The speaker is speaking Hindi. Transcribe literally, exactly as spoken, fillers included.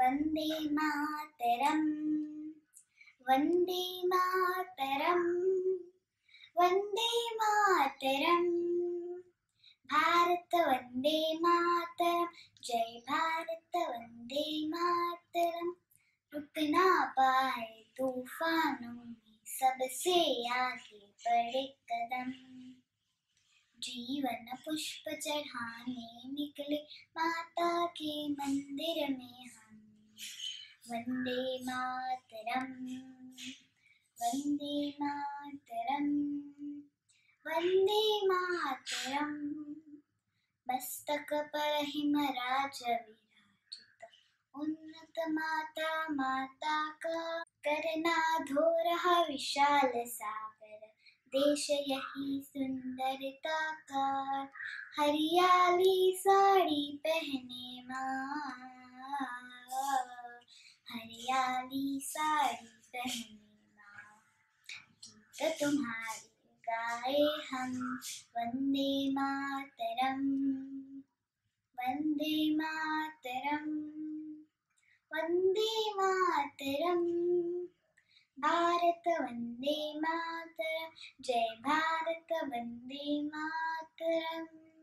वन्दे मातरम् वन्दे मातरम् वन्दे मातरम् भारत वन्दे मातरम् जय भारत वन्दे मातरम् रुक ना पाए तूफानों में सबसे आगे बढ़े कदम जीवन पुष्प चढ़ाने निकले माता के मंदिर में हम वंदे मातरम वंदे मातरम वंदे मातरम मस्तक पर हिमराज विराजित उन्नत माता माता का करना धो रहा विशाल सागर देश यही सुंदरता का हरियाली साड़ी पहने माँ हरियाली साड़ी पहने माँ गीत तुम्हारे गाए हम वंदे मातरम वंदे मातरम वंदे मातरम भारत वन्दे मातरम् जय भारत वन्दे मातरम्।